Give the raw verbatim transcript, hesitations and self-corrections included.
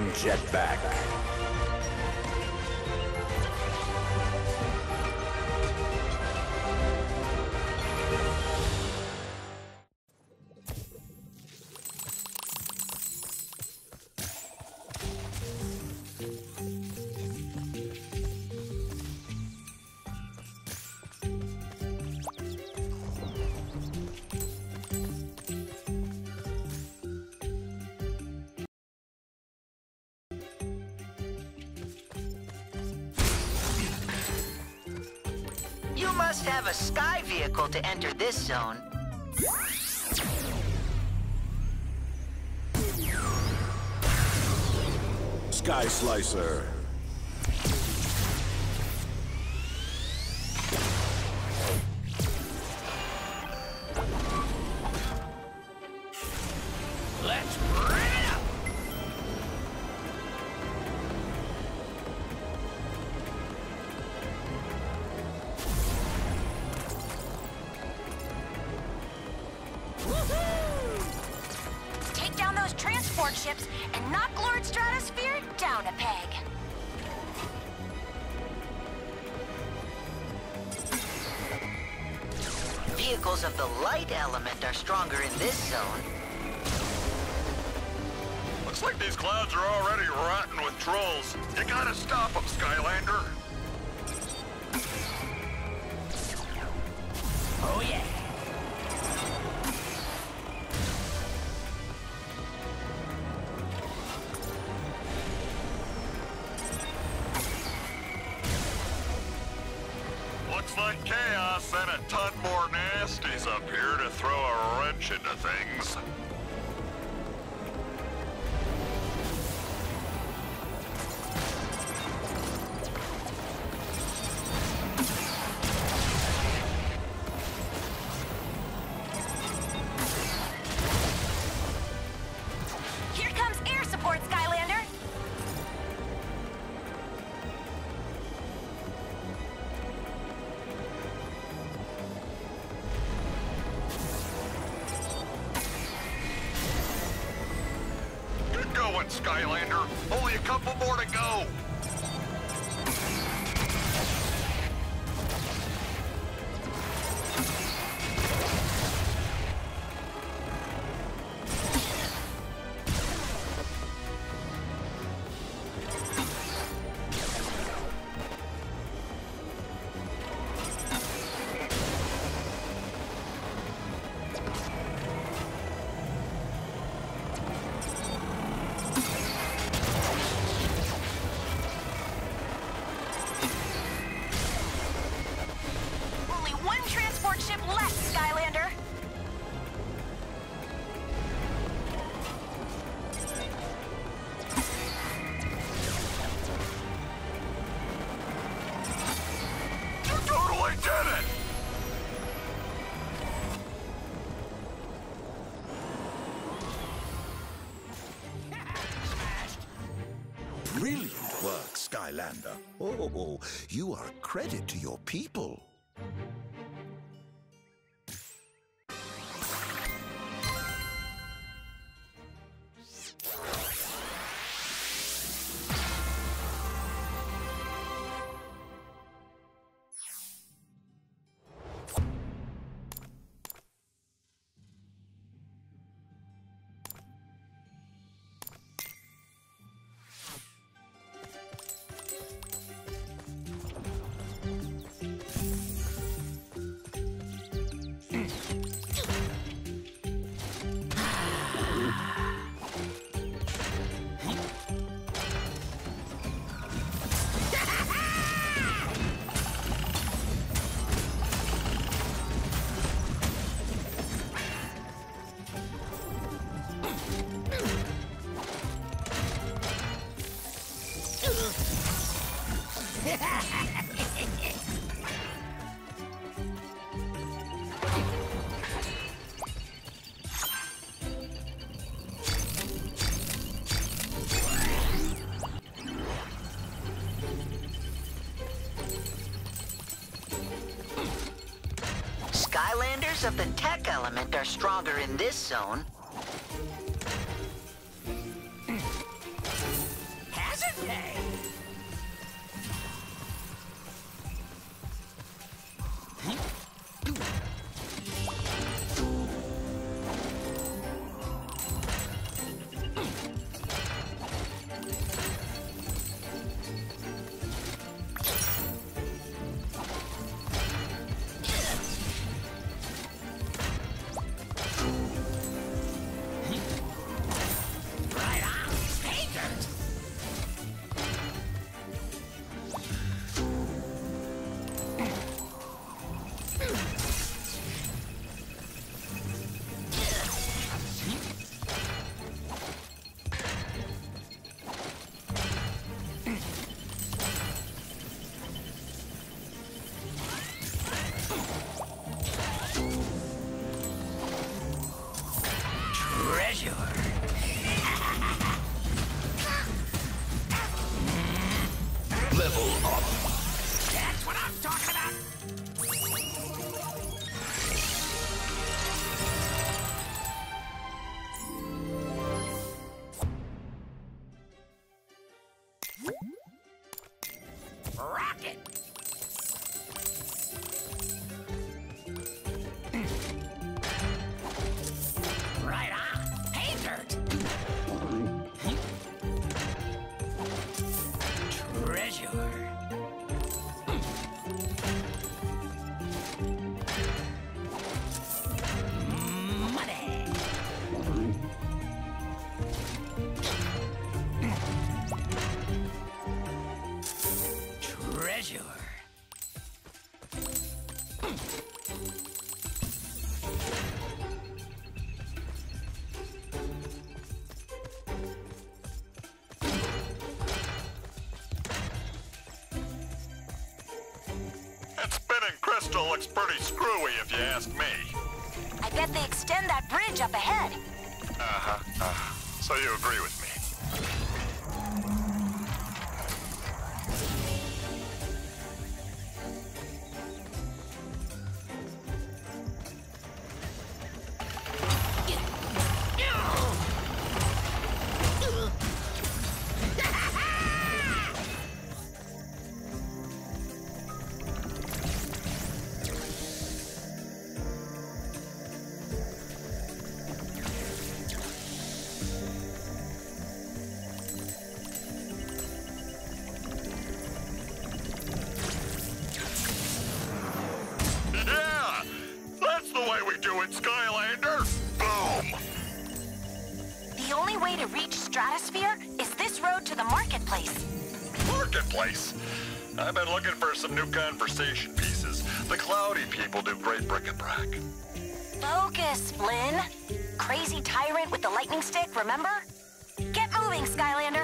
jetpack. You must have a sky vehicle to enter this zone. Sky Slicer. Let's bring it up! Take down those transport ships and knock Lord Stratosphere down a peg. Vehicles of the light element are stronger in this zone. Looks like these clouds are already rotten with trolls. You gotta stop them, Skylander. Oh yeah. Looks like chaos and a ton more nasties up here to throw a wrench into things. Here comes air support, Skylander. Good going, Skylander. Only a couple more to go. Only one transport ship left, Skylander. You totally did it! Brilliant work, Skylander. Oh, you are a credit to your people. Skylanders of the tech element are stronger in this zone. level up. That's what I'm talking about. Rocket! Right on! Hey, Kurt! Treasure! Money! Treasure! That spinning crystal looks pretty screwy if you ask me. I bet they extend that bridge up ahead. Uh-huh, uh-huh. So you agree with me? Yeah! That's the way we do it, Skylander! Boom! The only way to reach Stratosphere is this road to the marketplace. Marketplace? I've been looking for some new conversation pieces. The cloudy people do great bric-a-brac. Focus, Flynn. Crazy tyrant with the lightning stick, remember? Get moving, Skylander.